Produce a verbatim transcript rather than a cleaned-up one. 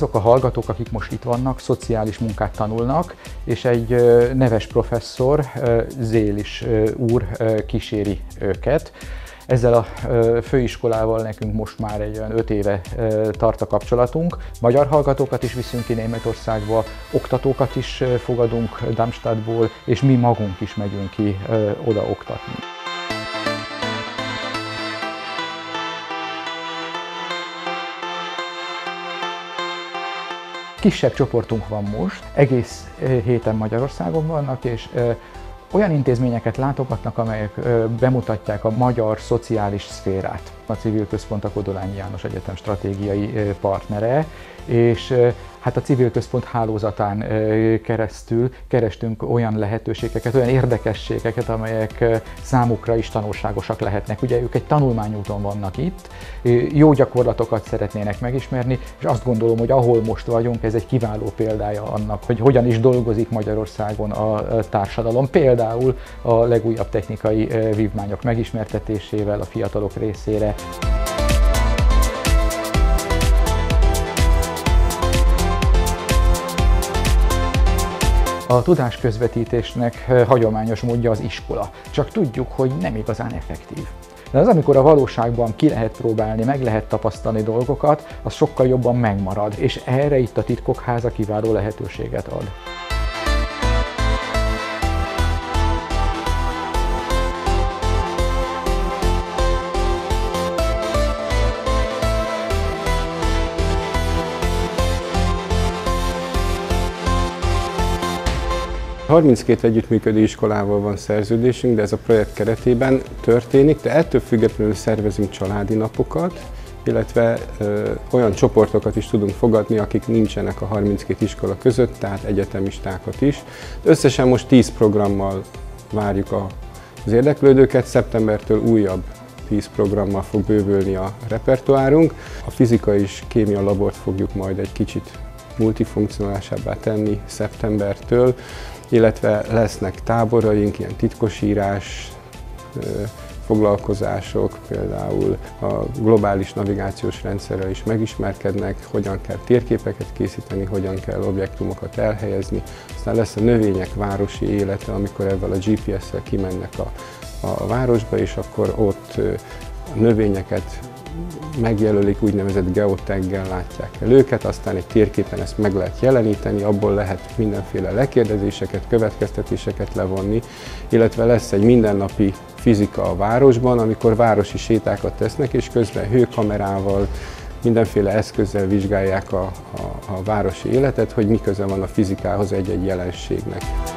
azok a hallgatók, akik most itt vannak, szociális munkát tanulnak, és egy neves professzor, Zélis úr kíséri őket. Ezzel a főiskolával nekünk most már egy olyan öt éve tart a kapcsolatunk. Magyar hallgatókat is viszünk ki Németországba, oktatókat is fogadunk Darmstadtból, és mi magunk is megyünk ki oda oktatni. Kisebb csoportunk van most, egész héten Magyarországon vannak, és olyan intézményeket látogatnak, amelyek bemutatják a magyar szociális szférát. A Civil Központ a Kodolányi János Egyetem stratégiai partnere, és hát a Civil Központ hálózatán keresztül kerestünk olyan lehetőségeket, olyan érdekességeket, amelyek számukra is tanulságosak lehetnek. Ugye ők egy tanulmányúton vannak itt, jó gyakorlatokat szeretnének megismerni, és azt gondolom, hogy ahol most vagyunk, ez egy kiváló példája annak, hogy hogyan is dolgozik Magyarországon a társadalom. Például a legújabb technikai vívmányok megismertetésével a fiatalok részére. A tudásközvetítésnek hagyományos módja az iskola, csak tudjuk, hogy nem igazán effektív. De az, amikor a valóságban ki lehet próbálni, meg lehet tapasztalni dolgokat, az sokkal jobban megmarad, és erre itt a Titkokháza kiváló lehetőséget ad. harminckét együttműködő iskolával van szerződésünk, de ez a projekt keretében történik, de ettől függetlenül szervezünk családi napokat, illetve ö, olyan csoportokat is tudunk fogadni, akik nincsenek a harminckét iskola között, tehát egyetemistákat is. Összesen most tíz programmal várjuk a, az érdeklődőket, szeptembertől újabb tíz programmal fog bővülni a repertoárunk. A fizika és kémia labort fogjuk majd egy kicsit multifunkcionálisabbá tenni szeptembertől, illetve lesznek táboraink, ilyen titkosírás foglalkozások, például a globális navigációs rendszerrel is megismerkednek, hogyan kell térképeket készíteni, hogyan kell objektumokat elhelyezni. Aztán lesz a növények városi élete, amikor ebből a gé pé es-szel kimennek a, a városba, és akkor ott a növényeket megjelölik, úgynevezett geotaggel látják el őket, aztán egy térképen ezt meg lehet jeleníteni, abból lehet mindenféle lekérdezéseket, következtetéseket levonni, illetve lesz egy mindennapi fizika a városban, amikor városi sétákat tesznek, és közben hőkamerával, mindenféle eszközzel vizsgálják a, a, a városi életet, hogy mi köze van a fizikához egy-egy jelenségnek.